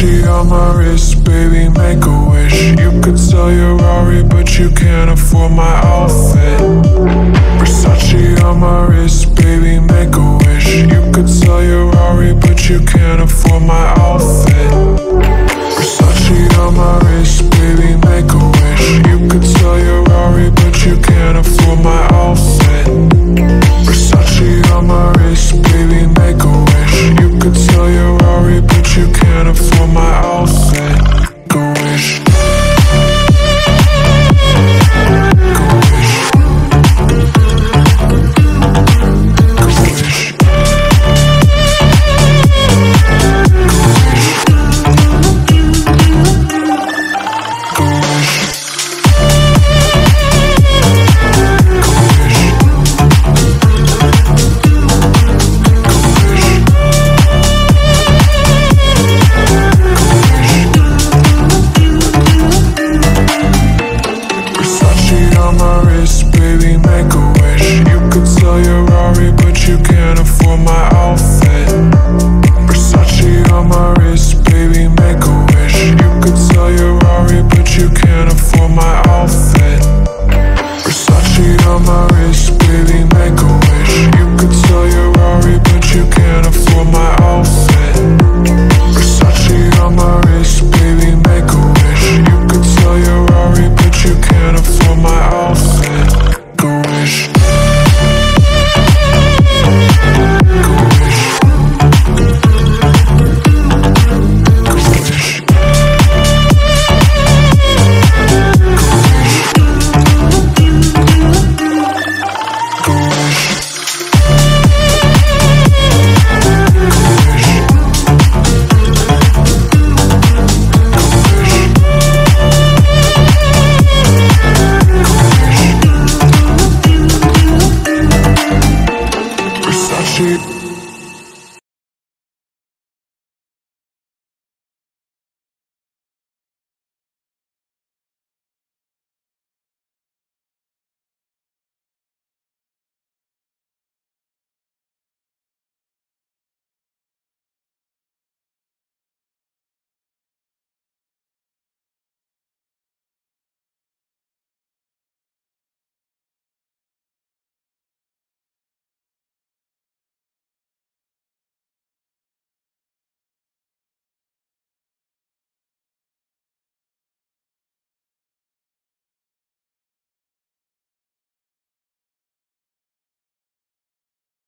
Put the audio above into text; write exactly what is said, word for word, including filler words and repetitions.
Versace on my wrist, baby, make a wish. You could sell your Rari, but you can't afford my outfit. Versace on my wrist, baby, make a wish. You could sell your Rari, but you can't afford my outfit.